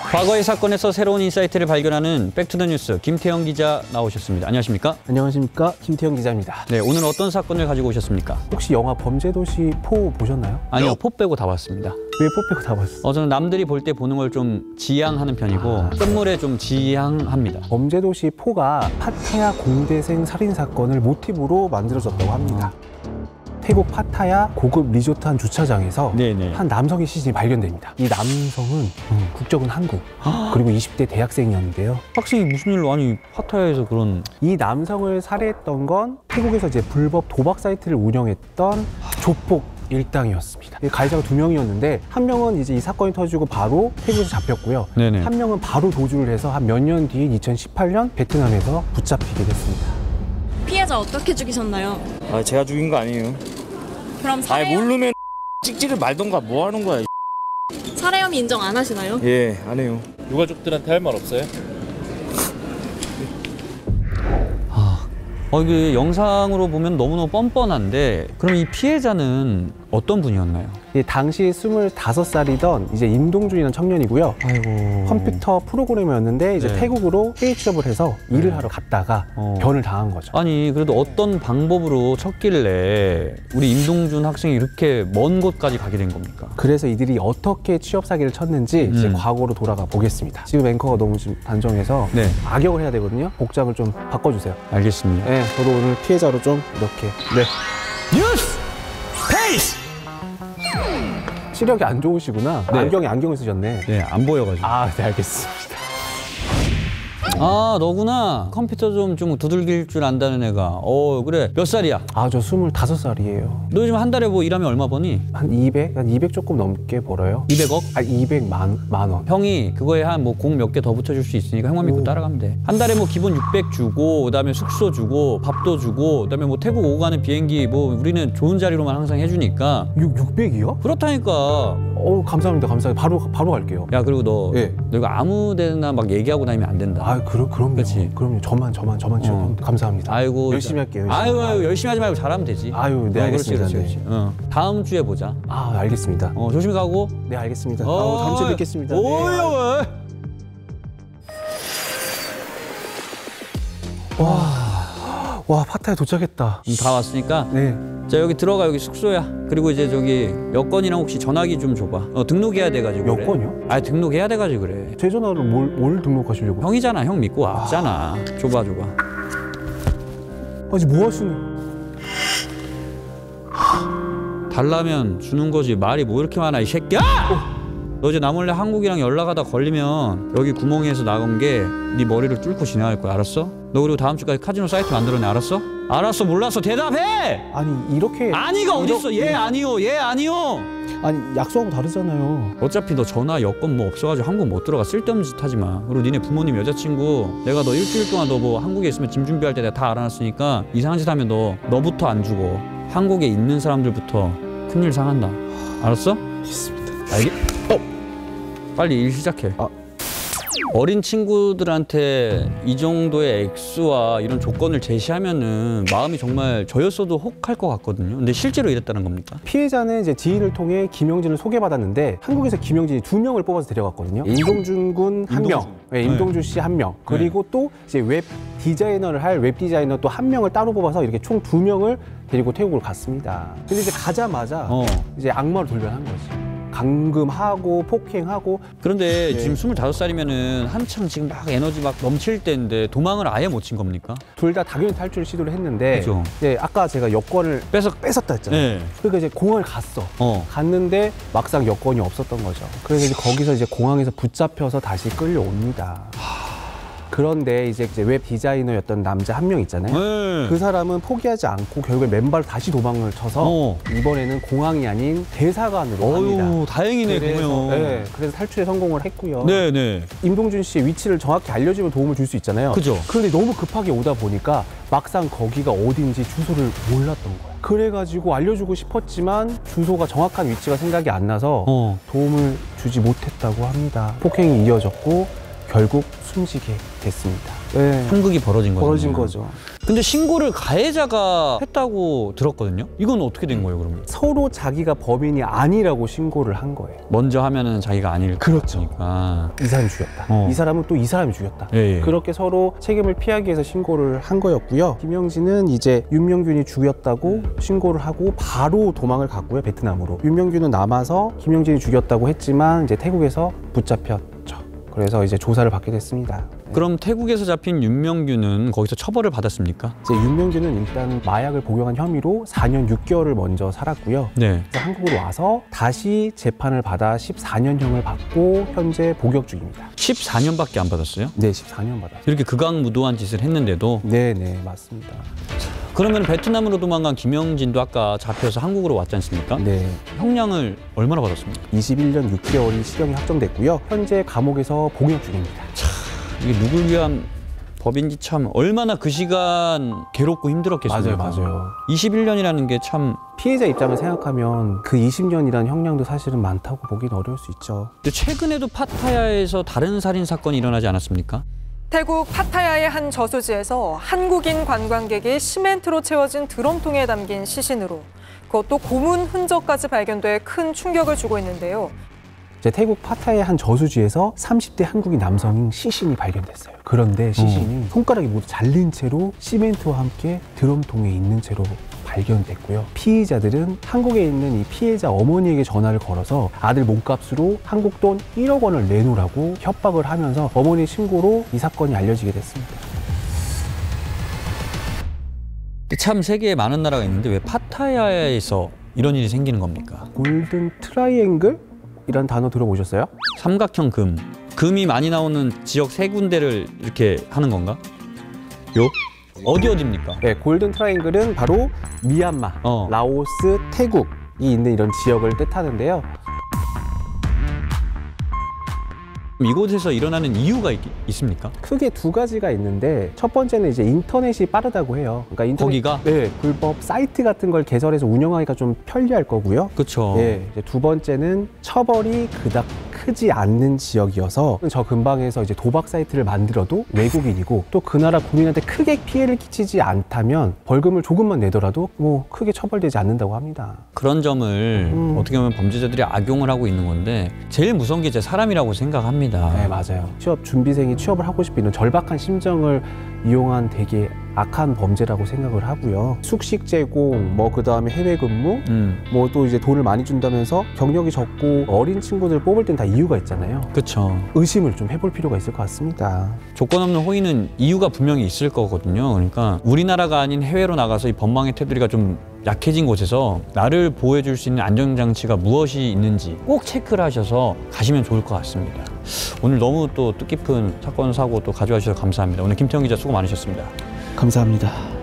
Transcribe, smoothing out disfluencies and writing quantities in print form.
과거의 사건에서 새로운 인사이트를 발견하는 백투더뉴스 김태형 기자 나오셨습니다. 안녕하십니까? 안녕하십니까? 김태형 기자입니다. 네, 오늘 어떤 사건을 가지고 오셨습니까? 혹시 영화 범죄도시 4 보셨나요? 아니요, 포 빼고 다 봤습니다. 왜 4 빼고 다 봤어요? 저는 남들이 볼 때 보는 걸 좀 지양하는 편이고 끝물에 좀 지양합니다. 범죄도시 4가 파타야 공대생 살인사건을 모티브로 만들어졌다고 합니다. 태국 파타야 고급 리조트 한 주차장에서 네네. 한 남성의 시신이 발견됩니다. 이 남성은 국적은 한국, 그리고 20대 대학생이었는데요. 학생이 무슨 일로 아니 파타야에서 그런... 이 남성을 살해했던 건 태국에서 이제 불법 도박 사이트를 운영했던 조폭 일당이었습니다. 가해자가 2명이었는데 한 명은 이제 이 사건이 터지고 바로 태국에서 잡혔고요. 네네. 한 명은 바로 도주를 해서 한 몇 년 뒤인 2018년 베트남에서 붙잡히게 됐습니다. 피해자 어떻게 죽이셨나요? 아, 제가 죽인 거 아니에요. 그럼 아니, 모르면 찍지를 말던가 뭐 하는 거야. 살해 혐의 인정 안 하시나요? 예, 안 해요. 유가족들한테 할 말 없어요? 이게 영상으로 보면 너무너무 뻔뻔한데 그럼 이 피해자는 어떤 분이었나요? 당시 25살이던 이제 임동준이라는 청년이고요. 아이고... 컴퓨터 프로그래머였는데 이제 네. 태국으로 해외 취업을 해서 일을 하러 갔다가 변을 당한 거죠. 아니 그래도 어떤 방법으로 쳤길래 우리 임동준 학생이 이렇게 먼 곳까지 가게 된 겁니까? 그래서 이들이 어떻게 취업 사기를 쳤는지 이제 과거로 돌아가 보겠습니다. 지금 앵커가 너무 지금 단정해서 네. 악역을 해야 되거든요. 복장을 좀 바꿔주세요. 알겠습니다. 네, 저도 오늘 피해자로 좀 이렇게. 네. 뉴스 페이스! 시력이 안 좋으시구나. 네. 안경을 쓰셨네. 네, 안 보여가지고. 아, 네, 알겠습니다. 아, 너구나. 컴퓨터 좀 두들길 줄 안다는 애가. 그래. 몇 살이야? 아, 저 25살이에요. 너 요즘 한 달에 뭐 일하면 얼마 버니? 한 200 조금 넘게 벌어요. 200억? 아니, 200만 원. 형이 그거에 한 뭐 공 몇 개 더 붙여줄 수 있으니까 형만 믿고 따라가면 돼. 한 달에 뭐 기본 600 주고, 그다음에 숙소 주고, 밥도 주고, 그다음에 뭐 태국 오고 가는 비행기 뭐 우리는 좋은 자리로만 항상 해주니까. 600이요? 그렇다니까. 감사합니다. 바로 갈게요. 야, 그리고 너 이거 아무 데나 막 얘기하고 다니면 안 된다. 아, 그럼요. 그치? 그럼요. 저만 취업합니다. 감사합니다. 아이고. 열심히 할게요. 아유, 열심히 하지 말고 잘하면 되지. 아유, 네, 알겠습니다. 그렇지. 다음 주에 보자. 아, 알겠습니다. 조심히 가고. 네, 알겠습니다. 다음 주에 뵙겠습니다. 와, 파타야 도착했다. 다 왔으니까. 네. 자, 여기 들어가. 여기 숙소야. 그리고 이제 저기 여권이랑 혹시 전화기 좀 줘봐. 등록해야 돼가지고. 여권이요? 그래. 아, 등록해야 돼가지고 그래. 제 전화로 뭘 등록하시려고? 형이잖아. 형 믿고 왔잖아. 줘봐. 아직 뭐 하시는? 달라면 주는 거지. 말이 뭐 이렇게 많아, 이 새끼야! 너 이제 나 몰래 한국이랑 연락하다 걸리면 여기 구멍에서 나온 게 네 머리를 뚫고 지나갈 거야. 알았어? 너 그리고 다음 주까지 카지노 사이트 만들어내. 알았어? 알았어, 몰랐어. 대답해! 아니, 이렇게... 아니가 어딨어? 예, 아니요. 예, 아니요. 아니, 약속하고 다르잖아요. 어차피 너 전화 여권 뭐 없어가지고 한국 못 들어가. 쓸데없는 짓 하지 마. 그리고 니네 부모님 여자친구 내가 너 일주일 동안 너 뭐 한국에 있으면 짐 준비할 때 내가 다 알아놨으니까 이상한 짓 하면 너부터 안 주고 한국에 있는 사람들부터 큰일 상한다. 알았어? 알겠습니다. 빨리 일 시작해. 어린 친구들한테 이 정도의 액수와 이런 조건을 제시하면은 마음이 정말 저였어도 혹할 것 같거든요. 근데 실제로 이랬다는 겁니까? 피해자는 이제 지인을 통해 김영진을 소개받았는데 한국에서 김영진이 2명을 뽑아서 데려갔거든요. 임동준 군 1명, 임동준 씨 1명, 그리고 또 이제 웹 디자이너를 할 웹 디자이너 또 1명을 따로 뽑아서 이렇게 총 2명을 데리고 태국으로 갔습니다. 근데 이제 가자마자 이제 악마로 돌변한 거지. 감금하고 폭행하고. 그런데 지금 25살이면은 한창 지금 막 에너지 막 넘칠 때인데 도망을 아예 못 친 겁니까? 둘 다 당연히 탈출을 시도를 했는데 그쵸. 이제 아까 제가 여권을 뺏었다 했잖아요. 네. 그러니까 이제 공항을 갔는데 막상 여권이 없었던 거죠. 그래서 이제 거기서 이제 공항에서 붙잡혀서 다시 끌려옵니다. 그런데 이제 웹 디자이너였던 남자 1명 있잖아요. 그 사람은 포기하지 않고 결국에 맨발로 다시 도망을 쳐서 이번에는 공항이 아닌 대사관으로 갑니다. 다행이네. 그래서 탈출에 성공을 했고요. 네네. 임동준 씨의 위치를 정확히 알려주면 도움을 줄 수 있잖아요. 그죠. 그런데 너무 급하게 오다 보니까 막상 거기가 어딘지 주소를 몰랐던 거예요. 그래가지고 알려주고 싶었지만 주소가 정확한 위치가 생각이 안 나서 도움을 주지 못했다고 합니다. 폭행이 이어졌고 결국 숨지게 됐습니다. 한국이 벌어진 거죠. 벌어진 거죠. 근데 신고를 가해자가 했다고 들었거든요. 이건 어떻게 된 거예요, 그러면? 서로 자기가 범인이 아니라고 신고를 한 거예요. 먼저 하면은 자기가 아닐 그렇죠. 거니까. 이 사람이 죽였다. 어. 이 사람은 또 이 사람이 죽였다. 예, 예. 그렇게 서로 책임을 피하기 위해서 신고를 한 거였고요. 김영진은 이제 윤명균이 죽였다고 신고를 하고 바로 도망을 갔고요, 베트남으로. 윤명균은 남아서 김영진이 죽였다고 했지만 이제 태국에서 붙잡혔죠. 그래서 이제 조사를 받게 됐습니다. 그럼 태국에서 잡힌 윤명균은 거기서 처벌을 받았습니까? 이제 윤명균은 일단 마약을 복용한 혐의로 4년 6개월을 먼저 살았고요. 네. 그래서 한국으로 와서 다시 재판을 받아 14년형을 받고 현재 복역 중입니다. 14년밖에 안 받았어요? 네, 14년 받았어요. 이렇게 극악무도한 짓을 했는데도. 네, 맞습니다. 그러면 베트남으로 도망간 김영진도 아까 잡혀서 한국으로 왔지 않습니까? 네, 형량을 얼마나 받았습니까? 21년 6개월이 실형이 확정됐고요. 현재 감옥에서 복역 중입니다. 이게 누굴 위한 법인지 참 얼마나 그 시간 괴롭고 힘들었겠습니까? 맞아요. 21년이라는 게 참. 피해자 입장을 생각하면 그 20년이라는 형량도 사실은 많다고 보긴 어려울 수 있죠. 근데 최근에도 파타야에서 다른 살인 사건이 일어나지 않았습니까? 태국 파타야의 한 저수지에서 한국인 관광객이 시멘트로 채워진 드럼통에 담긴 시신으로 그것도 고문 흔적까지 발견돼 큰 충격을 주고 있는데요. 이제 태국 파타야의 한 저수지에서 30대 한국인 남성인 시신이 발견됐어요. 그런데 시신이 손가락이 모두 잘린 채로 시멘트와 함께 드럼통에 있는 채로 발견됐고요. 피의자들은 한국에 있는 이 피해자 어머니에게 전화를 걸어서 아들 몸값으로 한국 돈 1억 원을 내놓으라고 협박을 하면서 어머니 신고로 이 사건이 알려지게 됐습니다. 참 세계에 많은 나라가 있는데 왜 파타야에서 이런 일이 생기는 겁니까? 골든 트라이앵글? 이란 단어 들어보셨어요? 삼각형 금. 금이 많이 나오는 지역 세 군데를 이렇게 하는 건가? 요? 어디입니까? 네, 골든 트라이앵글은 바로 미얀마, 라오스, 태국이 있는 이런 지역을 뜻하는데요. 이곳에서 일어나는 이유가 있습니까? 크게 두 가지가 있는데 첫 번째는 이제 인터넷이 빠르다고 해요. 그러니까 거기가? 네, 불법 사이트 같은 걸 개설해서 운영하기가 좀 편리할 거고요. 그렇죠. 네, 이제 두 번째는 처벌이 그닥 크지 않는 지역이어서 저 근방에서 이제 도박 사이트를 만들어도 외국인이고 또 그 나라 국민한테 크게 피해를 끼치지 않다면 벌금을 조금만 내더라도 뭐 크게 처벌되지 않는다고 합니다. 그런 점을 어떻게 보면 범죄자들이 악용을 하고 있는 건데 제일 무서운 게 제 사람이라고 생각합니다. 네, 맞아요. 취업 준비생이 취업을 하고 싶은 이런 절박한 심정을 이용한 되게 악한 범죄라고 생각을 하고요. 숙식 제공, 뭐 그다음에 해외 근무, 뭐 또 이제 돈을 많이 준다면서 경력이 적고 어린 친구들 뽑을 땐 다 이유가 있잖아요. 그렇죠. 의심을 좀 해볼 필요가 있을 것 같습니다. 조건 없는 호의는 이유가 분명히 있을 거거든요. 그러니까 우리나라가 아닌 해외로 나가서 이 법망의 테두리가 좀 약해진 곳에서 나를 보호해줄 수 있는 안전장치가 무엇이 있는지 꼭 체크를 하셔서 가시면 좋을 것 같습니다. 오늘 너무 또 뜻깊은 사건, 사고 또 가져와 주셔서 감사합니다. 오늘 김태형 기자 수고 많으셨습니다. 감사합니다.